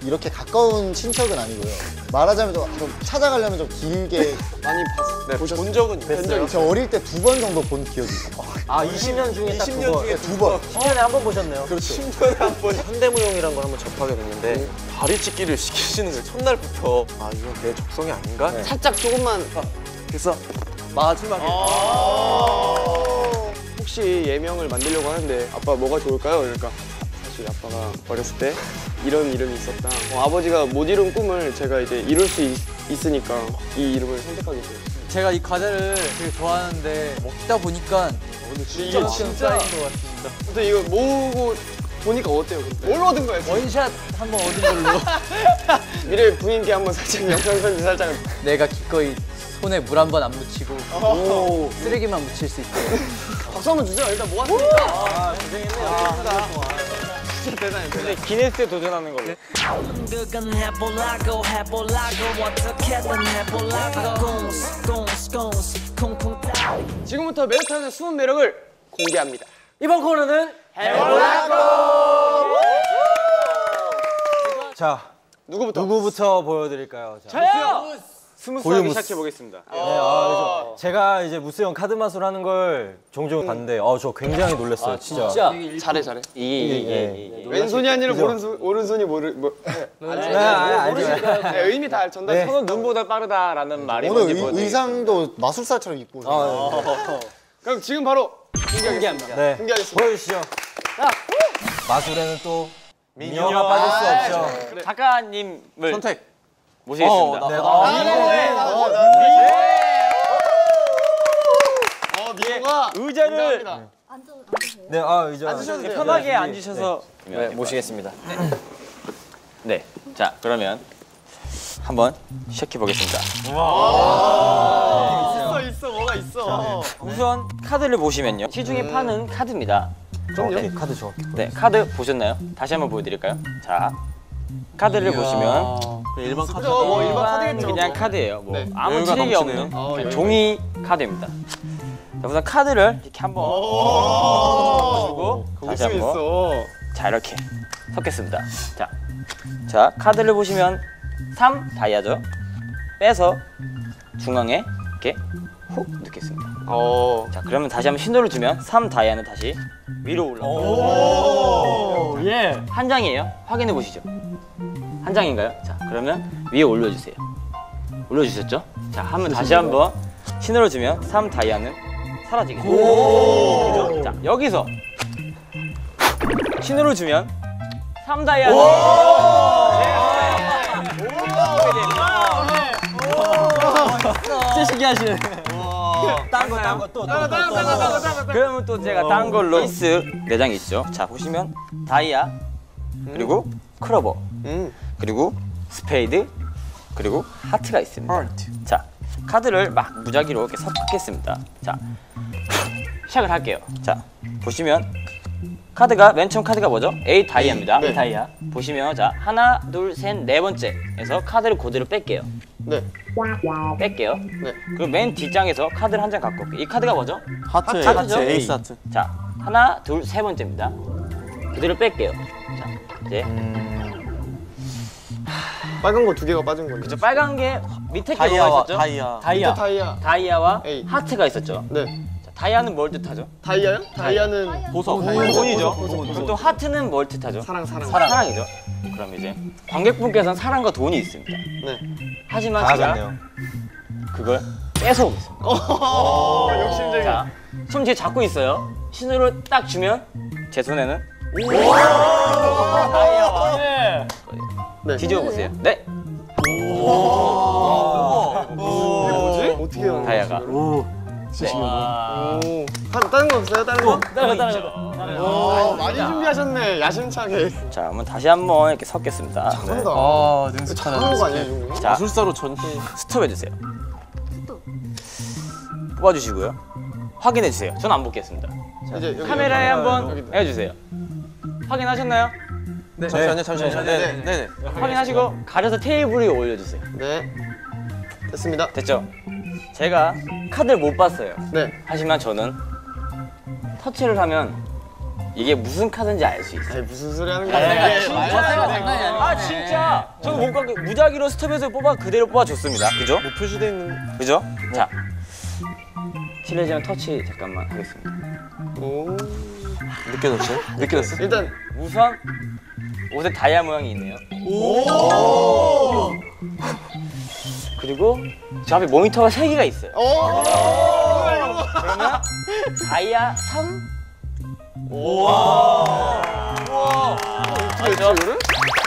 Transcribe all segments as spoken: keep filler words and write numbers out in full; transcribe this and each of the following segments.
이렇게 가까운 친척은 아니고요. 말하자면 좀, 좀 찾아가려면 좀 길게 많이 봤어요. 네, 보셨... 본 적은 뵀어요. 저 어릴 때 두 번 정도 본 기억이 있어요. 아, 이십 년 중에 딱 두 번? 중에 두 번. 십 년에 한 번 보셨네요. 그렇죠. 십 년에 한 번. 현대무용이란 걸 한번 접하게 됐는데 네. 다리 찢기를 시키시는 거예요. 첫날부터. 아, 이거 내 적성이 아닌가? 네. 살짝 조금만. 그래서 마지막에. 혹시 예명을 만들려고 하는데 아빠 뭐가 좋을까요? 그러니까 사실 아빠가 어렸을 때 이런 이름이 있었다. 어, 아버지가 못 이룬 꿈을 제가 이제 이룰 수 있, 있으니까 이 이름을 선택하게 되었어요. 제가 이 과자를 되게 좋아하는데 먹다 보니까 근데 진짜 이게 진짜 쌓인 것 같습니다. 근데 이거 모으고 보니까 어때요? 근데? 뭘 얻은 거야? 지금? 원샷 한번 얻은 걸로 미래 부인께 한번 살짝 영상 편지 살짝. 내가 기꺼이 손에 물 한 번 안 묻히고 오, 쓰레기만 묻힐 수 있도록. 박수 한번 주세요. 일단 모았으니까. 아, 고생했네요. 한 달 동안. 진짜 대단해. 근데 기네스에 도전하는 걸로. 지금부터 메리트하는 숨은 매력을 공개합니다. 이번 코너는 해볼라고! 자, 누구부터? 누구부터 보여드릴까요? 자. 저요! 스무스하게 시작해 보겠습니다. 네, 아, 제가 이제 무스 형 카드 마술 하는 걸 종종 음. 봤는데, 어, 저 굉장히 놀랐어요, 아, 진짜. 진짜. 잘해, 잘해. 이게 이게 이게 왼손이 아니라 오른손, 오른손이 모르 뭐. 네, 알죠. 네, 의미 다 전달. 네. 손은 눈보다 빠르다라는 말이 오늘 의, 의상도 마술사처럼 입고 오세요. 아, 네. 그럼 지금 바로 공개하겠습니다. 네. 공개하겠습니다. 보여주시죠. 자, 마술에는 또 미녀가 미녀가 빠질 수 없죠. 그래. 작가님을 선택. 모시겠습니다. 어, 네. 아, 네. 어, 어, 미호가 의자를 네, 아, 의자 앉으셔도 돼요. 편하게 네. 앉으셔서 네. 네, 모시겠습니다. 네, 자 그러면 한번 시작해 보겠습니다. 있어 있어 뭐가 있어. 우선 카드를 보시면요, 시중에 음. 파는 카드입니다. 그럼요. 네, 카드 정확히. 네, 카드 보셨나요? 다시 한번 보여드릴까요? 자, 카드를 이야. 보시면 일반 카드. 뭐 일반 카드겠죠. 그냥 카드예요. 뭐 네. 아무 여유가 트릭이 넘치네요. 없는 어, 그냥 여유가 종이 카드입니다. 자, 우선 카드를 이렇게 한번 보시고 다시 웃음 한번 있어. 자 이렇게 섞겠습니다. 자, 자 카드를 보시면 삼 다이아죠. 빼서 중앙에 이렇게 훅 넣겠습니다. 어. 자 그러면 다시 한번 신호를 주면 삼 다이아는 다시 위로 올라옵니다. 예. 한 장이에요. 확인해 보시죠. 한 장인가요? 자 그러면 위에 올려주세요. 올려주셨죠? 자 하면 다시 한번 신호를 주면 삼 다이아는 사라지겠죠. 그죠? 자 여기서 신호를 주면 삼 다이아는 진짜 신기하시네. 딴 거, 딴 거, 또, 또, 또, 또, 또. 그러면 또 제가 딴 걸로 에이스 네 장 있죠. 자, 보시면 다이아, 그리고 클로버, 음. 그리고 스페이드, 그리고 하트가 있습니다. 하트. 자, 카드를 막 무작위로 이렇게 섞겠습니다. 자, 시작을 할게요. 자, 보시면 카드가 맨 처음 카드가 뭐죠? A 다이아입니다. 네. A 다이아. 보시면 자, 하나, 둘, 셋, 네 번째에서 카드를 그대로 뺄게요. 네. 뺄게요. 네. 그리고 맨 뒷장에서 카드를 한 장 갖고 올게요. 이 카드가 뭐죠? 하트, 하트죠? 에이스 하트. 자, 하나, 둘, 세 번째입니다. 그대로 뺄게요. 자, 이제 빨간 거 두 개가 빠진 거네. 그죠? 빨간 게 밑에 게 뭐가 다이아와 있었죠? 다이아. 다이아. 다이아. 다이아와 에이. 하트가 있었죠. 네. 자, 다이아는 뭘 뜻하죠? 다이아요? 다이아는 보석. 돈이죠. 그럼 또 하트는 뭘 뜻하죠? 사랑 사랑. 사랑이죠. 그럼 이제 관객분께서는 사랑과 돈이 있습니다. 네. 하지만 제가 그걸 뺏어오겠습니다. 오, 욕심쟁이. 자, 손 뒤에 잡고 있어요. 신호를 딱 주면 제 손에는 다이아와 네. 뒤집어 보세요. 네. 뭐지? 어떻게 해요? 다이아가. 오. 다, 다른 거 없어요? 다른 거? 다른 거 다른 거. 오, 많이 준비하셨네. 야심차게. 자, 그러면 다시 한번 이렇게 섞겠습니다. 잘한다. 아, 능숙하다. 잘하는 거 아니야, 이 정도? 자, 마술사로 전. 스톱해 주세요. 뽑아 주시고요. 확인해 주세요. 전 안 뽑겠습니다. 이제 여기, 카메라에 여기, 한번 여기. 해 주세요. 확인하셨나요? 네. 잠시만요, 잠시만요. 네, 네, 네, 네. 확인하시고 가려서 테이블 위에 올려 주세요. 네. 됐습니다. 됐죠? 제가 카드를 못 봤어요. 네. 하지만 저는 터치를 하면 이게 무슨 카드인지 알 수 있어요. 무슨 소리 하는 아, 거야? 진짜? 장난이 아니네. 아 진짜? 저도 못 갖고 무작위로 스톱해서 뽑아 그대로 뽑아줬습니다. 그죠? 뭐 표시돼 있는. 그죠? 자, 실례지만 터치 잠깐만 하겠습니다. 오. 느껴졌어요? 느껴졌어? 일단 우선 옷에 다이아 모양이 있네요. 오. 그리고 저 앞에 모니터가 세 개가 있어요. 오. 그러면 다이아 삼? 어떻게 했지 이거를?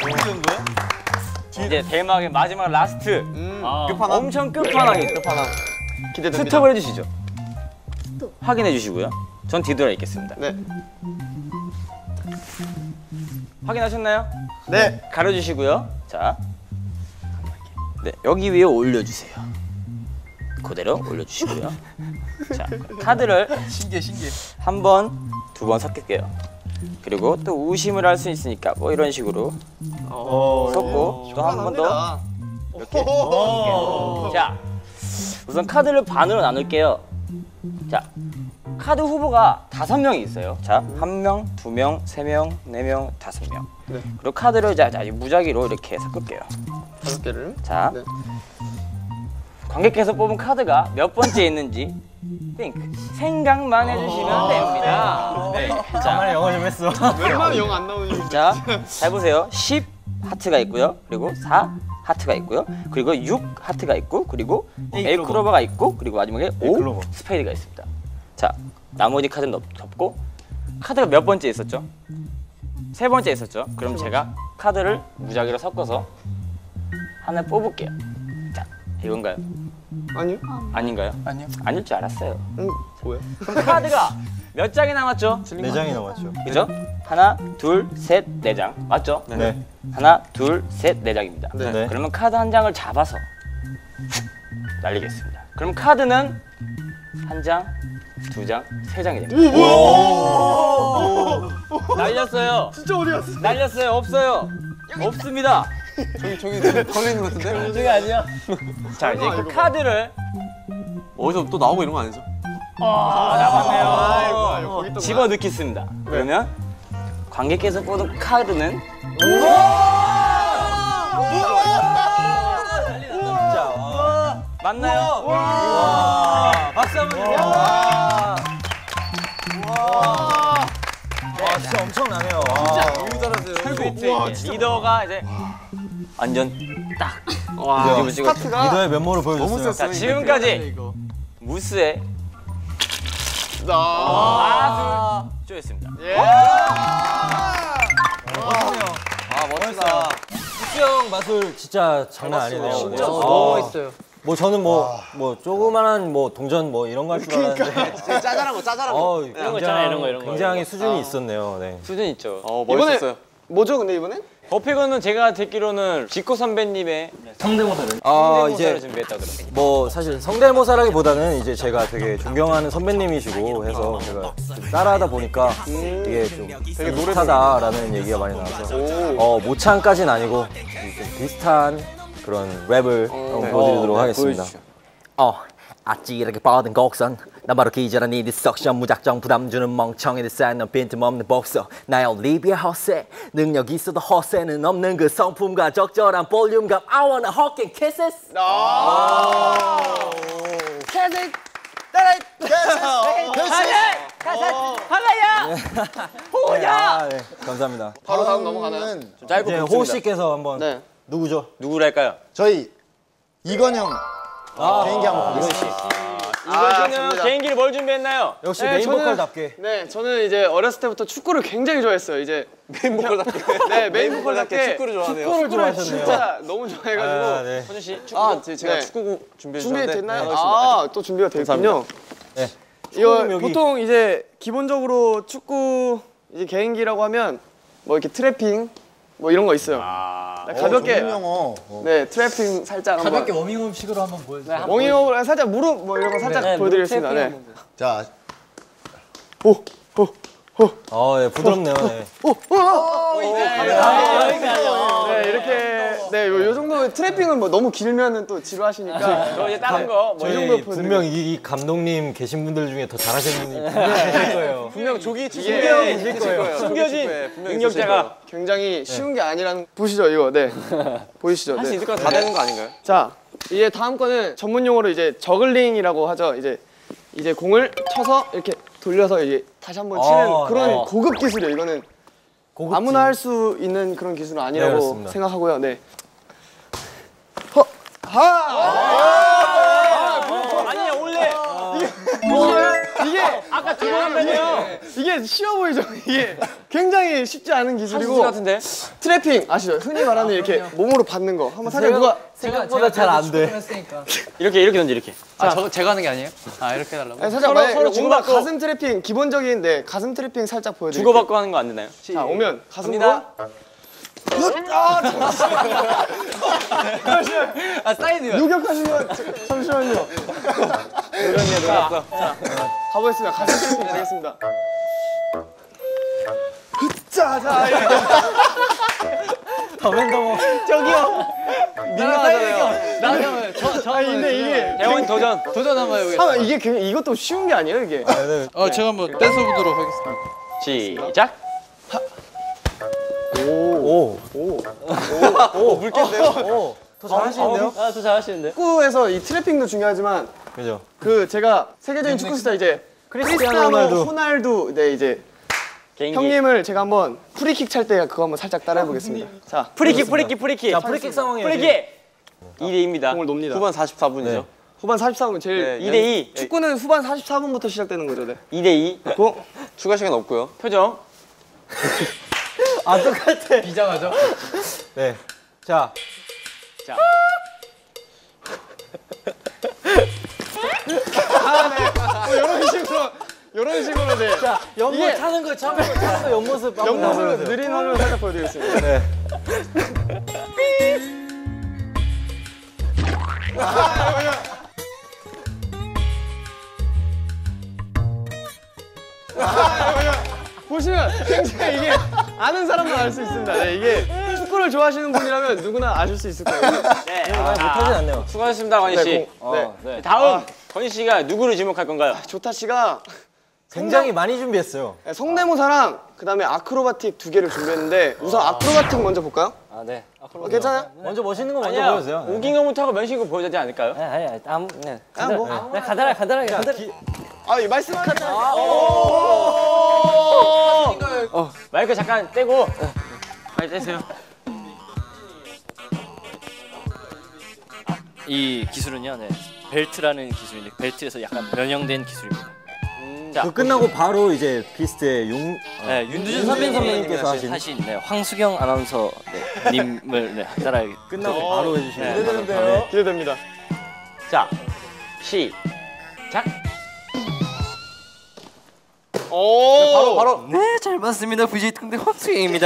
이제 대망의 마지막 라스트. 음. 끝판왕. 엄청 끝판왕이 끝판왕. 기대됩니다. 스톱을 해주시죠. 확인해 주시고요. 전 뒤돌아 있겠습니다. 네. 확인하셨나요? 네. 가려주시고요. 자, 네 여기 위에 올려주세요. 그대로 올려주시고요. 자, 카드를 신기해 신기해. 한 번, 두 번 섞을게요. 그리고 또 우심을 할 수 있으니까 뭐 이런 식으로 섞고 또 한 번 더. 이렇게. 자, 우선 카드를 반으로 나눌게요. 자, 카드 후보가 다섯 명이 있어요. 자, 한 명, 두 명, 세 명, 네 명, 다섯 명. 네. 그리고 카드를 자, 자 무작위로 이렇게 섞을게요. 다섯 개를. 자, 네. 관객께서 뽑은 카드가 몇 번째 있는지 think 생각만 해주시면 됩니다. 네. 자, 영어 좀 했어. 웬만하면 영 안 나오는. 자, 잘 보세요. 십 하트가 있고요. 그리고 사 하트가 있고요. 그리고 육 하트가 있고, 그리고 에이 클로버가 있고, 그리고 마지막에 오 스페이드가 있습니다. 자, 나머지 카드는 덮- 덮고 카드가 몇 번째 있었죠? 세 번째 있었죠? 그럼 제가 카드를 무작위로 섞어서 하나 뽑을게요. 자, 이건가요? 아니요. 아닌가요? 아니요. 아닐 줄 알았어요. 음 뭐야? 그럼 카드가 몇 장이 남았죠? 네 장이 남았죠. 그죠? 하나, 둘, 셋, 네 장. 맞죠? 네. 하나, 둘, 셋, 네 장입니다. 네. 네. 그러면 카드 한 장을 잡아서 날리겠습니다. 그럼 카드는 한 장, 두 장, 세 장이 됩니다. 날렸어요. 진짜 어디 갔어? 날렸어요. 없어요. 없습니다. 저기 저기 걸려 있는 것 같은데? 저게 아니야. 자, 이제 설마 그 이거 카드를 어디서 또 나오고 이런 거 아니죠? 아, 남았네요. 아이고, 아이고, 거기 있던 집어 넣겠습니다. 그러면 관객께서 뽑은 카드는 맞나요? 박수 한번 주세요. 와 진짜 엄청나네요. 너무 잘하세요. 스위트 리더가 이제 완전 딱 와, 뒤집어 찍었죠. 스타트가 리더의 면모를 보여줬어요. 자, 지금까지 무스의 나. 아수 쪼였습니다. 예. 아 멋지다. 수영 마술 진짜 장난 아니네요. 진짜 네. 너무 어, 멋있어요. 뭐 저는 뭐 뭐 조그만한 뭐 동전 뭐 이런 거 할 줄 알았는데 짜잘한 거 짜잘한 거. 어, 이런 거 있잖아요, 이런 거, 이런 거. 굉장히 수준이 있었네요. 네. 수준 있죠. 어 이번에 멋있었어요. 뭐죠? 근데 이번엔? 버피건은 제가 듣기로는 지코 선배님의 성대모사를 아, 성대모사를 이제 준비했다고 들었어요. 뭐 사실 성대모사라기보다는 이제 제가 되게 존경하는 선배님이시고 해서 제가 좀 따라하다 보니까 이게 좀 되게 노릇하다라는 얘기가 많이 나와서 어 모창까지는 아니고 좀 비슷한 그런 랩을 한번 보여드리도록 하겠습니다. 어, 아찔하게 뻗은 곡선 나 바로 기절한 이 디석션 무작정 부담 주는 멍청이들 쌓는 빈틈없는 복서 나의 올리비아 허세 능력 있어도 허세는 없는 그 성품과 적절한 볼륨감 I wanna hug and kisses 캐스 따라 하나야 호야. 아, 네. 감사합니다. 바로 다음 넘어가나요? 는 짧고 이제 굵습니다. 호우 씨께서 한번 네. 누구죠? 누구랄까요? 저희 이건형 개인기 한번 보겠습니다. 아, 이거 씨는 접니다. 개인기를 뭘 준비했나요? 역시 네, 메인 저는- 보컬답게 네, 저는 이제 어렸을 때부터 축구를 굉장히 좋아했어요. 이제 메인 보컬답게. 네, 메인 보컬답게 축구를 좋아하네요. 축구를 좋아하셨네요. 진짜 너무 좋아해가지고. 아, 네. 허준 씨 축구. 아, 제- 제가 네. 축구부 준비해 준비 주셨는데 됐나요? 아, 또 준비가 됐군요. 네. 이거 축구는 여기- 보통 이제 기본적으로 축구 이제 개인기라고 하면 뭐 이렇게 트래핑 뭐 이런 거 있어요. 가볍게 전문 용어. 어. 네 트래핑 살짝 가볍게 한번 워밍업식으로 한번 보여주세요. 멍이업을 살짝 무릎 뭐 이런 거 살짝 보여드리겠습니다. 네. 자, 오, 오, 어, 예, 부드럽네요. 네. 네, 이렇게 네, 요, 요 정도 트래핑은 뭐 너무 길면은 또 지루하시니까 저 이제 다른 거. 뭐 이 정도 저희 보여드리고. 분명 이, 이 감독님 계신 분들 중에 더 잘하시는 분이 계실 거예요. 분명 조기 이게 숨겨 계실 거예요. 숨겨진 능력자가 굉장히 쉬운 게 아니라는 보시죠 이거 네 보이시죠? 할 수 네. 있을 것 같아. 다 되는 거 아닌가요? 자 이제 다음 거는 전문 용어로 이제 저글링이라고 하죠. 이제 이제 공을 쳐서 이렇게 돌려서 이제 다시 한번 치는 어, 그런 네. 고급 기술이에요. 이거는 고급진. 아무나 할 수 있는 그런 기술은 아니라고 네, 그렇습니다. 생각하고요. 네. 허, 하. 아니야 원래 이게 아까 두 번 한다며요. 이게 쉬워 보이죠? 이게 굉장히 쉽지 않은 기술이고 같은데. 트래핑 아시죠? 흔히 말하는 이렇게 몸으로 받는 거. 한번 살짝 누가 생각보다 잘 안 돼. 했으니까. 이렇게 이렇게 던져 이렇게. 아, 저거 제가 하는 게 아니에요? 아, 이렇게 해달라고? 아니, 살짝 서로- 만약에 서로 뭔가 주고받고. 가슴 트래핑 기본적인데 가슴 트래핑 살짝 보여드릴게요. 주고받고 하는 거 안 되나요? 자 오면 가슴으로 갑니다. 아, 사이드요. 요격하시면 잠시만요. 노렸네 놀았어. 가보겠습니다. 가슴 트래핑 가겠습니다. 자자 더맨더머. 저기요. 민망하잖아요. 나는 저, 저 아니 한번 근데 이게 대원 도전. 도전 한번 해보겠습니다. 아, 이게 굉장히 이것도 쉬운 게 아니에요 이게. 어, 제가 한번 댄서보도록 하겠습니다. 시작. 오. 오 물겠네요. 오. 더 잘하시는데요? 아, 더 잘하시는데. 축구에서 이 트래핑도 중요하지만 그죠. 그 제가 세계적인 축구 스타 이제 크리스티아노 호날두. 호날두 네 이제 개인기. 형님을 제가 한번 프리킥 찰 때 그거 한번 살짝 따라해 보겠습니다. 자 프리킥 프리킥 프리킥. 자, 프리킥 상황이에요. 프리킥. 이 대 이입니다. 공을 놉니다. 후반 사십사 분이죠. 네. 후반 사십사 분 제일 네, 이 대 이. 축구는 후반 사십사 분부터 시작되는 거죠. 네. 이 대 이. 고 추가 시간 없고요. 표정. 아, 똑같아. 비장하죠? 네. 자, 자. 뭐 이런 식으로 이런 식으로 네. 자, 연못 이게- 타는 거 처음 타는 거 옆모습 한번 연못으로 보여주세요. 느린 화면 살짝 보여드리겠습니다. 네. 보시면 굉장히 이게 아는 사람만 알 수 있습니다. 네, 이게 축구를 좋아하시는 분이라면 누구나 아실 수 있을 거예요. 네. 아, 못하진 않네요. 수고하셨습니다, 건희 씨. 네, 공- 네. 어, 네. 다음 건희 씨가 누구를 지목할 건가요? 조타 씨가 굉장히 많이 준비했어요. 네, 성대모사랑 그다음에 아크로바틱 두 개를 준비했는데 우선 아크로바틱 먼저 볼까요? 아, 네. 어, 괜찮아요? 먼저 멋있는 거 먼저 아니야. 보여주세요. 네. 웃긴 거 못하고 면식은 보여야 되지 않을까요? 아니, 아니, 아무, 네. 아, 뭐. 네, 가다라, 가다라, 가다라. 아, 이 말씀하셨죠? 어, 마이크 잠깐 떼고. 빨리 떼세요. 이 기술은요, 네. 벨트라는 기술인데 벨트에서 약간 변형된 기술입니다. 자, 그 끝나고 바로 이제 비스트의 용 네, 윤두준 선배님 선배님께서 선배님께서 하신 하신 네, 황수경 아나운서 네, 님을 네, 따라 끝나고 바로 해주시는 네, 기대되는데요. 기대됩니다. 자, 시작. 오, 바로 바로. 네, 잘 봤습니다. 브이제이 특대 황수경입니다.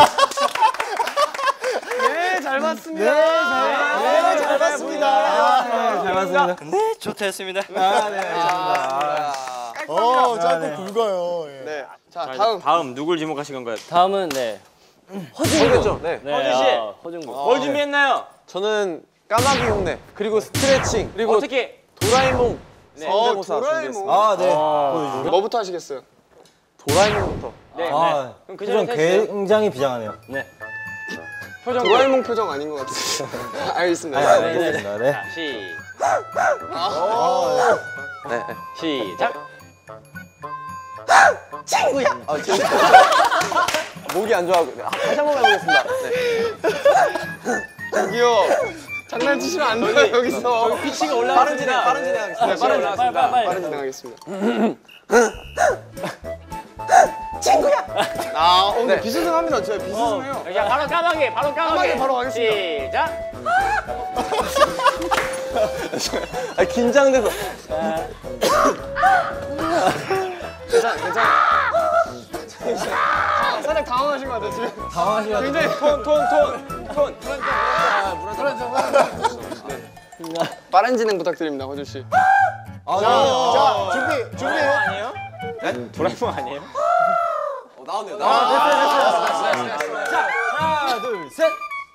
네, 잘 봤습니다. 네, 잘 봤습니다. 잘 맞습니다. 네, 좋다였습니다. 아, 네, 감사합니다. 어, 짧고 굵어요. 예. 네, 자 자, 다음. 다음 누굴 지목하신 건가요? 다음은 네. 허준이죠. 네. 네, 허준 씨. 아, 허준군. 뭘 준비했나요? 저는 까마귀 흉내 그리고 스트레칭 그리고 어떻게? 도라에몽 네. 성대모사 어, 도라에몽. 준비했습니다. 아, 네. 보여주죠. 뭐부터 하시겠어요? 도라에몽부터. 네, 네. 아, 그럼 그 표정 전에 해주세요. 굉장히 비장하네요. 네. 표정. 도라에몽 표정 아닌 것 같아요. 알겠습니다. 아, 네. 알겠습니다. 네. 자, 시, 네. 네. 시작. 아, 진짜. 목이 안 좋아하고 아, 다시 한 번 해보겠습니다. 네. 저기요. 장난치시면 안 돼요 여기서. 피치가 올라왔습니다. 빠른 진행, 빠른 진행하겠습니다. 네, 빠른 진행, 빨리, 빨리, 빨리. 빠른 진행하겠습니다. 친구야. 아, 어, 근데 네. 비스듬합니다. 저 비스듬해요. 야, 바로 까마귀, 바로 까마귀. 까마귀 바로 가겠습니다. 시작. 아, 긴장돼서. 괜찮아, 괜찮아. 아, 살짝 당황하신 것 같아요 지금. 당황하시면 굉장히 톤, 톤, 톤, 톤. 빠른 진행 부탁드립니다, 허준 씨. 아, 자, 준비, 준비해요. 아니에요? 네? 도라에몽 아니에요? 나왔네요. 나왔네요. 자, 하나, 둘, 셋.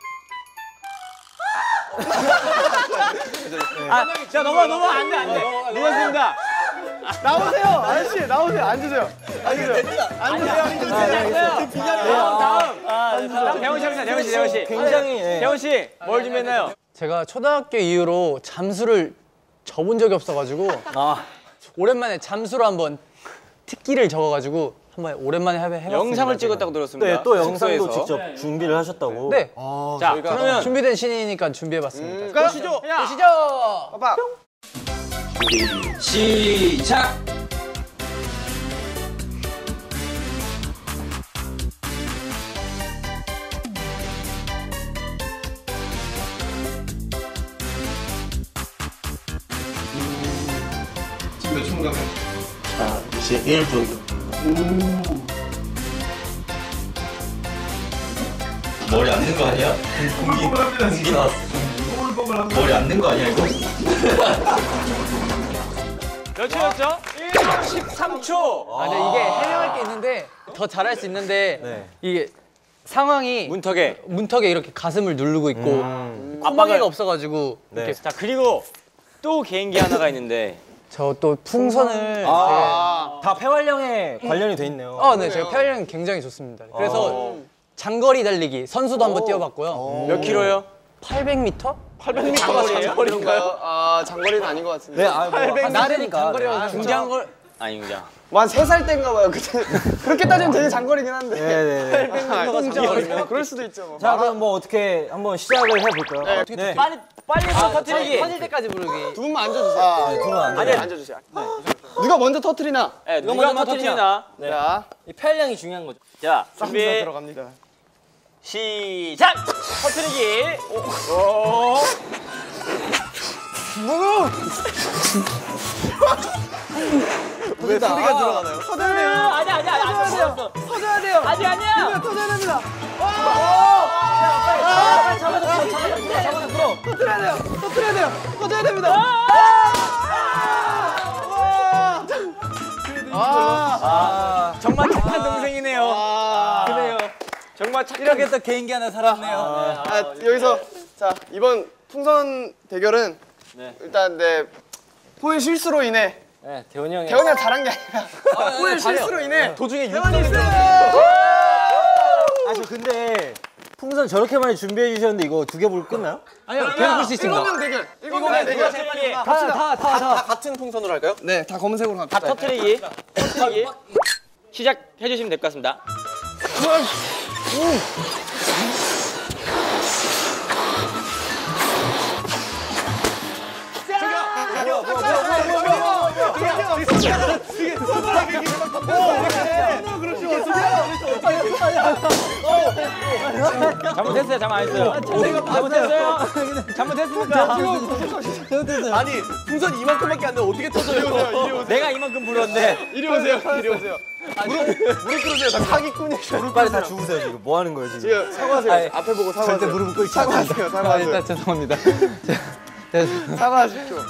아, 자 넘어 넘어 안돼 안돼. 누웠습니다. 나오세요, 아저씨 나오세요. 앉으세요. 앉으세요. 앉으세요. 앉으세요. 다음 다음. 다음 대원 씨 합니다. 대원 씨 대원 씨. 굉장히 예. 대원 씨 뭘 준비했나요? 제가 초등학교 이후로 잠수를 접은 적이 없어가지고 아 오랜만에 잠수로 한번 특기를 적어가지고 한번 오랜만에 해- 해봤습니다. 영상을 제가. 찍었다고 들었습니다. 네, 또 영상도 숙소에서. 직접 준비를 하셨다고. 네. 자 그러면 준비된 신이니까 준비해봤습니다. 가시죠. 보시죠. 봐봐. 시작. 자, 이제 일 분. 머리 안 는 거 아니야? 공기, 공기 나왔어. 머리 안 는 거 아니야, 이거? 몇 초였죠? 일 분 십삼 초. 아, 근데 이게 해명할 게 있는데 더 잘할 수 있는데 네. 이게 상황이 문턱에. 문턱에 이렇게 가슴을 누르고 있고 음. 콧망이가 없어가지고 네. 이렇게 자 그리고 또 개인기 하나가 있는데. 저 또 풍선을 아, 다 폐활량에 관련이 돼 있네요. 어, 네, 제가 폐활량이 굉장히 좋습니다. 그래서 장거리 달리기 선수도 한번 뛰어봤고요. 몇 킬로요? 팔백 미터? 팔백 미터가 장거리인가요? 아, 장거리는 아닌 것 같은데. 네, 아, 뭐, 나르니까 장거리가 중장걸 아니 그냥. 한 세 살 때인가 봐요. 그때 그렇게 따지면 되게 장거리긴 한데. 네, 네, 네. 아, 그럴 수도 있죠. 뭐. 자, 그럼 뭐 어떻게 한번 시작을 해볼까요? 네. 빨리 빨리 아, 터트리기. 터질 때까지 부르기. 두 분만 앉아주세요. 두분 안 아니, 돼. 앉아주세요. 누가 먼저 터트리나? 네, 누가 먼저 터트리나? 자, 이 폐활량이 중요한 거죠. 자 준비 들어갑니다. 시작. 터트리기. 왜 소리가 들어가나요? 터져야 돼요. 아니 아니 아니 안 터졌어. 터져야 돼요. 아니 아니야. 터져야 됩니다. 빨리 잡아줘 잡아줘 잡아줘 잡아줘 풀어. 터뜨려야 돼요. 터뜨려야 돼요. 터져야 됩니다. 아 정말 착한 동생이네요. 아, 그래요. 정말 착하게 또 개인기 하나 살았네요. 아, 여기서 자 이번 풍선 대결은 네. 일단 내 포의 실수로 인해 네, 대원이 형이 대원이가 잘한 게 아니라 포의 실수로 인해 도중에 대원이 있어요. 아, 저 근데 풍선 저렇게 많이 준비해 주셨는데 이거 두 개 보고 끝나요? 아니요, 계속 볼 수 일곱 있습니다. 명 대결. 일곱 명 대결. 다, 다, 다, 다. 같은 풍선으로 할까요? 네, 다 검은색으로 다 갑시다. 터트리기. 터트리기. 시작해 주시면 될 것 같습니다. 잘못했어요, 잘못 안 했어요. 잘못했어요. 잘못했습니까? 아니, 풍선 이만큼밖에 안 돼. 어떻게 터져요? 내가 이만큼 불었는데. 이리 오세요. 이리 오세요. 무릎 꿇으세요. 다 사기꾼이야. 빨리 다 주우세요, 지금. 뭐 하는 거예요, 지금? 지금 사과하세요. 앞에 보고 사과하세요. 절대 무릎 꿇지 사과하세요. 아, 사과하세요. 일단 죄송합니다. 사과하십시오.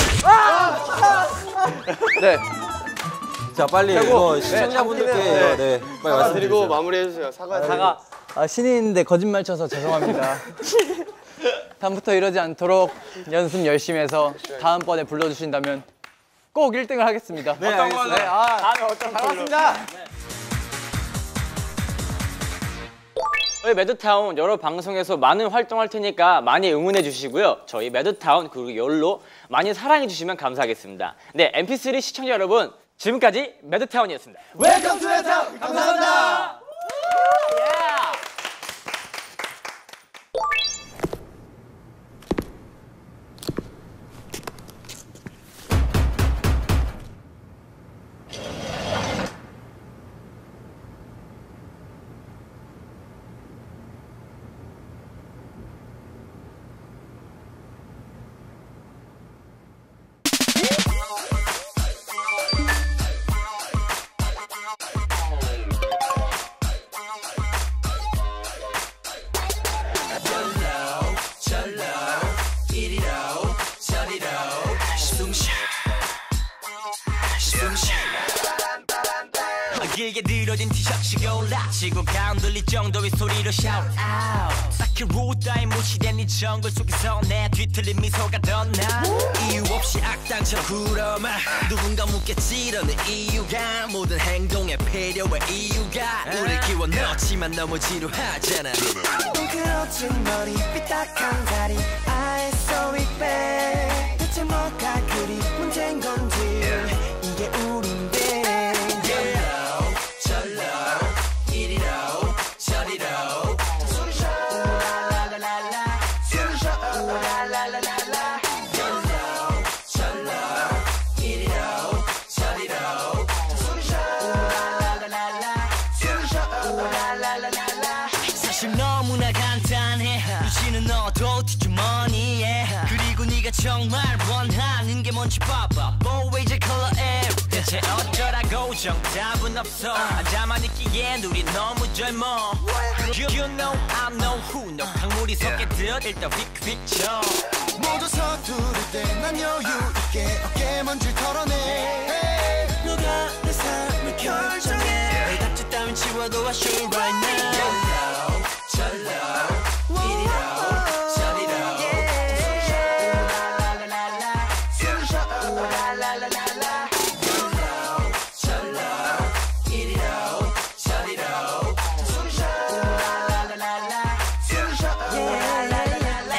네. 자, 빨리 이거 시청자분들께 네. 이거, 네, 빨리 사과 드리고 말씀드리세요. 마무리해 주세요. 사과. 사과. 아, 신인인데 거짓말 쳐서 죄송합니다. 다음부터 이러지 않도록 연습 열심히 해서 다음번에 불러주신다면 꼭 일 등을 하겠습니다. 네, 알겠습니다. 네, 아, 다음에 어떤 잘 왔습니다. 저희 매드타운 여러 방송에서 많은 활동할 테니까 많이 응원해 주시고요. 저희 매드타운 그리고 열로 많이 사랑해 주시면 감사하겠습니다. 네, 엠피쓰리 시청자 여러분, 지금까지 매드타운이었습니다. 웰컴 투 매드타운. 감사합니다. 길게 늘어진 티셔츠가 올라 지구가 흔들릴 정도의 소리로 shout out 딱히 루 따윈 무시된 이 정글 속에서 내 뒤틀린 미소가 덧나 이유 없이 악당처럼 굴어마 누군가 묻겠지 너는 이유가 모든 행동에 필요해 이유가 우릴 키워 넣지만 너무 지루하잖아 뭉클어진 머리 삐딱한 다리 I so it bad 대체 뭐가 그리 문제인 건지 이게 우린데 절로 이리로 저리로 소리셔 우랄랄랄라 소리셔 우랄랄랄라 절로 절로 이리로 저리로 소리셔 우랄랄랄라 소리셔 우랄랄랄라 사실 너무나 간단해 유지는 너도 뒷주머니에 그리고 네가 정말 원하는 게 뭔지 봐봐 Always a color air 대체 어쩌라고 정답은 없어 앉아만 있기엔 우리 너무 젊어 You, you know I know who 너 강물이 섞게 듯 일단 휙휙쳐 모두 서두를 때 난 여유 있게 어깨먼지를 털어내 누가 내 삶을 결정해 내 답지 따윈 치워도 I should right now 절로 이리로 저리로 소리셔 우랄랄랄라 소리셔 우랄랄랄라 절로 절로 이리로 저리로 소리셔 우랄랄랄라 소리셔 우랄랄랄라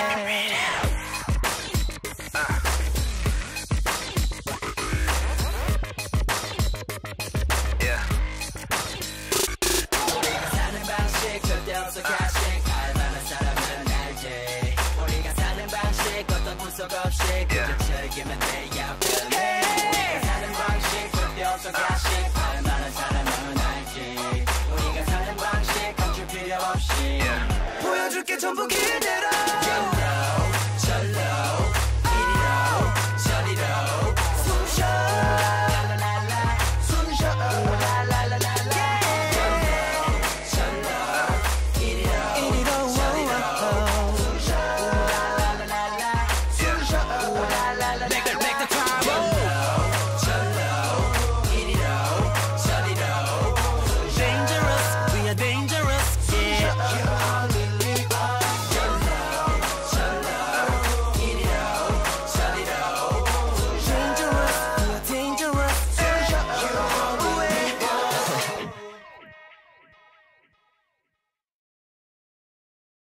우리가 사는 방식 절대 없어 가식 알만한 사람은 알지 우리가 사는 방식 어떤 분석 없이 그저 즐기면 돼 yeah, 우리가 사는 방식 절대 없어 가식 알만한 사람은 알지 우리가 사는 방식 감출 필요 없이 보여줄게 전부 그대로 절로 이리로 저리로 숨쉬어 랄랄랄라 숨쉬어 랄랄랄라 Make the, make the crowd